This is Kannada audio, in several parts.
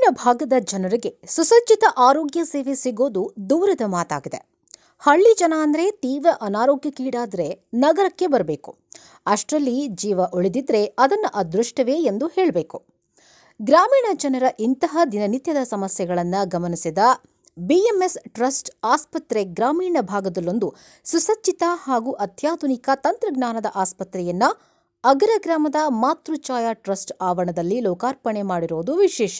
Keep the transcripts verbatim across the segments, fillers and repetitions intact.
ಗ್ರಾಮೀಣ ಭಾಗದ ಜನರಿಗೆ ಸುಸಜ್ಜಿತ ಆರೋಗ್ಯ ಸೇವೆ ಸಿಗೋದು ದೂರದ ಮಾತಾಗಿದೆ. ಹಳ್ಳಿ ಜನ ಅಂದರೆ ತೀವ್ರ ಅನಾರೋಗ್ಯಕ್ಕೀಡಾದರೆ ನಗರಕ್ಕೆ ಬರಬೇಕು. ಅಷ್ಟರಲ್ಲಿ ಜೀವ ಉಳಿದಿದ್ರೆ ಅದನ್ನು ಅದೃಷ್ಟವೇ ಎಂದು ಹೇಳಬೇಕು. ಗ್ರಾಮೀಣ ಜನರ ಇಂತಹ ದಿನನಿತ್ಯದ ಸಮಸ್ಯೆಗಳನ್ನು ಗಮನಿಸಿದ ಬಿಎಂಎಸ್ ಟ್ರಸ್ಟ್ ಆಸ್ಪತ್ರೆ ಗ್ರಾಮೀಣ ಭಾಗದಲ್ಲೊಂದು ಸುಸಜ್ಜಿತ ಹಾಗೂ ಅತ್ಯಾಧುನಿಕ ತಂತ್ರಜ್ಞಾನದ ಆಸ್ಪತ್ರೆಯನ್ನ ಅಗರ ಗ್ರಾಮದ ಮಾತೃಛಾಯಾ ಟ್ರಸ್ಟ್ ಆವರಣದಲ್ಲಿ ಲೋಕಾರ್ಪಣೆ ಮಾಡಿರುವುದು ವಿಶೇಷ.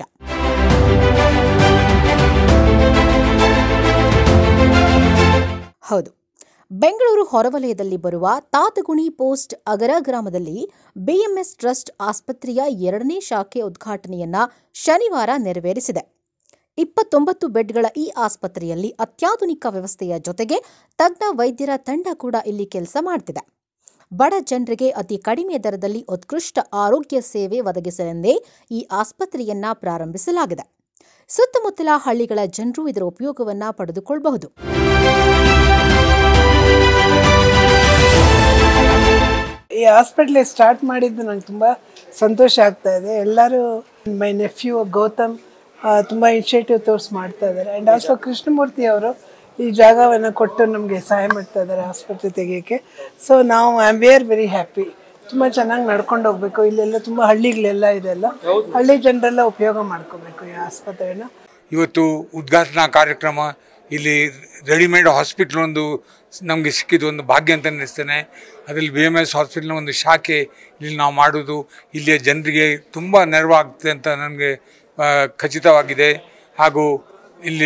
ಹೌದು, ಬೆಂಗಳೂರು ಹೊರವಲಯದಲ್ಲಿ ಬರುವ ತಾತಗುಣಿ ಪೋಸ್ಟ್ ಅಗರ ಗ್ರಾಮದಲ್ಲಿ ಬಿಎಂಎಸ್ ಟ್ರಸ್ಟ್ ಆಸ್ಪತ್ರೆಯ ಎರಡನೇ ಶಾಖೆ ಉದ್ಘಾಟನೆಯನ್ನ ಶನಿವಾರ ನೆರವೇರಿಸಿದೆ. ಇಪ್ಪತ್ತೊಂಬತ್ತು ಬೆಡ್ಗಳ ಈ ಆಸ್ಪತ್ರೆಯಲ್ಲಿ ಅತ್ಯಾಧುನಿಕ ವ್ಯವಸ್ಥೆಯ ಜೊತೆಗೆ ತಜ್ಞ ವೈದ್ಯರ ತಂಡ ಕೂಡ ಇಲ್ಲಿ ಕೆಲಸ ಮಾಡ್ತಿದೆ. ಬಡ ಜನರಿಗೆ ಅತಿ ಕಡಿಮೆ ದರದಲ್ಲಿ ಉತ್ಕೃಷ್ಟ ಆರೋಗ್ಯ ಸೇವೆ ಒದಗಿಸಲೆಂದೇ ಈ ಆಸ್ಪತ್ರೆಯನ್ನ ಪ್ರಾರಂಭಿಸಲಾಗಿದೆ. ಸುತ್ತಮುತ್ತಲ ಹಳ್ಳಿಗಳ ಜನರು ಇದರ ಉಪಯೋಗವನ್ನ ಪಡೆದುಕೊಳ್ಳಬಹುದು. ಈ ಹಾಸ್ಪಿಟಲ್ ಸ್ಟಾರ್ಟ್ ಮಾಡಿದ್ದು ನಂಗೆ ತುಂಬ ಸಂತೋಷ ಆಗ್ತಾ ಇದೆ. ಎಲ್ಲರೂ ಮೈ ನೆಫ್ಯೂ ಗೌತಮ್ ತುಂಬ ಇನಿಷಿಯೇಟಿವ್ ತೋರಿಸಿ ಮಾಡ್ತಾ ಇದ್ದಾರೆ. ಆ್ಯಂಡ್ ಆಲ್ಸೋ ಕೃಷ್ಣಮೂರ್ತಿ ಅವರು ಈ ಜಾಗವನ್ನು ಕೊಟ್ಟು ನಮಗೆ ಸಹಾಯ ಮಾಡ್ತಾ ಇದ್ದಾರೆ ಆಸ್ಪತ್ರೆ ತೆಗೆಯೋಕ್ಕೆ. ಸೊ ನಾವು I am were very happy. ತುಂಬ ಚೆನ್ನಾಗಿ ನಡ್ಕೊಂಡು ಹೋಗ್ಬೇಕು. ಇಲ್ಲೆಲ್ಲ ತುಂಬ ಹಳ್ಳಿಗಳೆಲ್ಲ ಇದೆಲ್ಲ ಹಳ್ಳಿ ಜನರೆಲ್ಲ ಉಪಯೋಗ ಮಾಡ್ಕೋಬೇಕು ಈ ಆಸ್ಪತ್ರೆನ. ಇವತ್ತು ಉದ್ಘಾಟನಾ ಕಾರ್ಯಕ್ರಮ ಇಲ್ಲಿ ರೆಡಿಮೇಡ್ ಹಾಸ್ಪಿಟ್ಲ್ ಒಂದು ನಮಗೆ ಸಿಕ್ಕಿದ್ದು ಒಂದು ಭಾಗ್ಯ ಅಂತ ಅನ್ನಿಸ್ತೇನೆ. ಅದರಲ್ಲಿ ಬಿ ಎಮ್ ಎಸ್ ಹಾಸ್ಪಿಟ್ಲ್ನ ಒಂದು ಶಾಖೆ ಇಲ್ಲಿ ನಾವು ಮಾಡೋದು ಇಲ್ಲಿಯ ಜನರಿಗೆ ತುಂಬ ನೆರವಾಗ್ತದೆ ಅಂತ ನನಗೆ ಖಚಿತವಾಗಿದೆ. ಹಾಗೂ ಇಲ್ಲಿ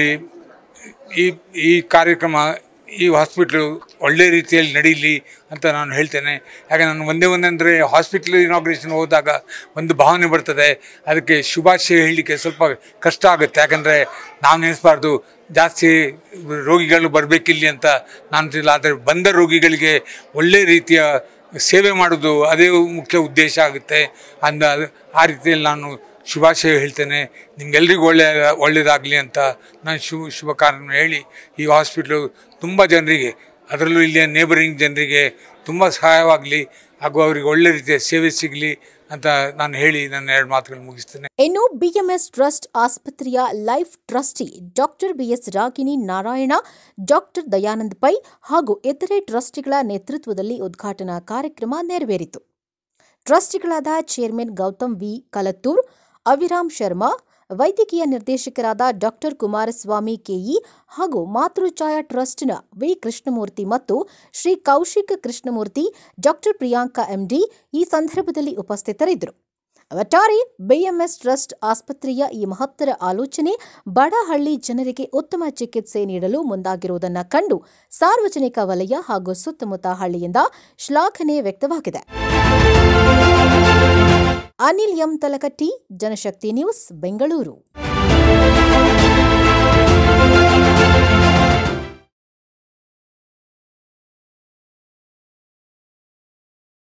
ಈ ಈ ಕಾರ್ಯಕ್ರಮ ಈ ಹಾಸ್ಪಿಟ್ಲು ಒಳ್ಳೆಯ ರೀತಿಯಲ್ಲಿ ನಡೀಲಿ ಅಂತ ನಾನು ಹೇಳ್ತೇನೆ. ಯಾಕೆ ನಾನು ಒಂದೇ ಒಂದಂದರೆ ಹಾಸ್ಪಿಟ್ಲ್ ಇನಾಗ್ರೇಷನ್ ಹೋದಾಗ ಒಂದು ಭಾವನೆ ಬರ್ತದೆ, ಅದಕ್ಕೆ ಶುಭಾಶಯ ಹೇಳಲಿಕ್ಕೆ ಸ್ವಲ್ಪ ಕಷ್ಟ ಆಗುತ್ತೆ. ಯಾಕಂದರೆ ನಾವು ನೆನೆಸಬಾರ್ದು ಜಾಸ್ತಿ ರೋಗಿಗಳು ಬರಬೇಕಿಲ್ಲಿ ಅಂತ ನಾನು. ಆದರೆ ಬಂದ ರೋಗಿಗಳಿಗೆ ಒಳ್ಳೆಯ ರೀತಿಯ ಸೇವೆ ಮಾಡೋದು ಅದೇ ಮುಖ್ಯ ಉದ್ದೇಶ ಆಗುತ್ತೆ. ಅಂದ ಆ ರೀತಿಯಲ್ಲಿ ನಾನು ಶುಭಾಶಯ ಹೇಳ್ತೇನೆ. ನಿಮಗೆಲ್ರಿಗೂ ಒಳ್ಳೆಯ ಒಳ್ಳೆಯದಾಗಲಿ ಅಂತ ನಾನು ಶುಭ ಶುಭ ಕಾರಣ ಹೇಳಿ ಈ ಹಾಸ್ಪಿಟ್ಲು ತುಂಬ ಜನರಿಗೆ, ಅದರಲ್ಲೂ ಇಲ್ಲಿಯ ನೇಬರಿಂಗ್ ಜನರಿಗೆ ತುಂಬ ಸಹಾಯವಾಗಲಿ ಹಾಗೂ ಅವರಿಗೆ ಒಳ್ಳೆ ರೀತಿಯ ಸೇವೆ ಸಿಗಲಿ ಅಂತ ನಾನು ಹೇಳಿ ನನ್ನ ಎರಡು ಮಾತುಗಳು ಮುಗಿಸ್ತೇನೆ. ಇನ್ನು ಬಿಎಂಎಸ್ ಟ್ರಸ್ಟ್ ಆಸ್ಪತ್ರೆಯ life trustee doctor BS Ragini Narayana, doctor Dayanand Pai ಹಾಗೂ ಇತರೆ ಟ್ರಸ್ಟಿಗಳ ನೇತೃತ್ವದಲ್ಲಿ ಉದ್ಘಾಟನಾ ಕಾರ್ಯಕ್ರಮ ನೆರವೇರಿತು. ಟ್ರಸ್ಟಿಗಳಾದ ಚೇರ್ಮನ್ ಗೌತಮ್ ವಿ ಕಲತ್ತೂರ್, ಅವಿರಾಮ್ ಶರ್ಮಾ, ವೈದ್ಯಕೀಯ ನಿರ್ದೇಶಕರಾದ ಡಾಕ್ಟರ್ ಕುಮಾರಸ್ವಾಮಿ ಕೆಇ ಹಾಗೂ ಮಾತೃಛಾಯಾ ಟ್ರಸ್ಟ್ನ ವಿ ಕೃಷ್ಣಮೂರ್ತಿ ಮತ್ತು ಶ್ರೀ ಕೌಶಿಕ್ ಕೃಷ್ಣಮೂರ್ತಿ, ಡಾಕ್ಟರ್ ಪ್ರಿಯಾಂಕಾ ಎಂಡಿ ಈ ಸಂದರ್ಭದಲ್ಲಿ ಉಪಸ್ಥಿತರಿದ್ದರು. ಒಟ್ಟಾರೆ ಬಿಎಂಎಸ್ ಟ್ರಸ್ಟ್ ಆಸ್ಪತ್ರೆಯ ಈ ಮಹತ್ತರ ಆಲೋಚನೆ ಬಡ ಹಳ್ಳಿ ಜನರಿಗೆ ಉತ್ತಮ ಚಿಕಿತ್ಸೆ ನೀಡಲು ಮುಂದಾಗಿರುವುದನ್ನು ಕಂಡು ಸಾರ್ವಜನಿಕ ವಲಯ ಹಾಗೂ ಸುತ್ತಮುತ್ತ ಹಳ್ಳಿಯಿಂದ ಶ್ಲಾಘನೆ ವ್ಯಕ್ತವಾಗಿದೆ. Anil M Talakatti, Janashakti news, Bengaluru.